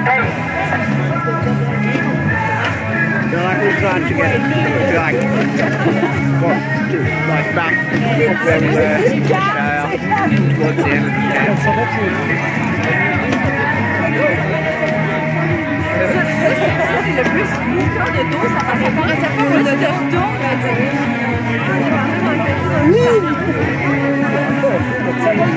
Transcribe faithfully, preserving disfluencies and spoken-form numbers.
Feel like we're trying to get it to like, what, to like back up and uh, towards the end of the game. C'est le plus bouclant de dos, ça passe pas à chaque fois qu'on se retourne.